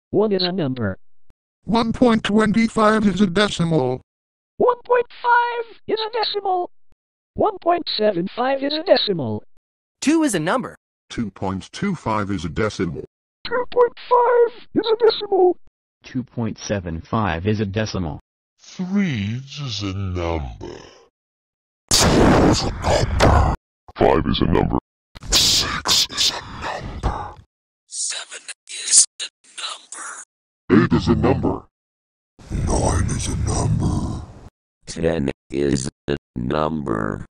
1 is a number. 1.25 is a decimal. 1.5 is a decimal. 1.75 is a decimal. 2 is a number. 2.25 is a decimal. 2.5 is a decimal. 2.75 is a decimal. 3 is a number. 5 is a number. 6 is a number. 7 is a number. 8 is a number. 9 is a number. 10 is a number.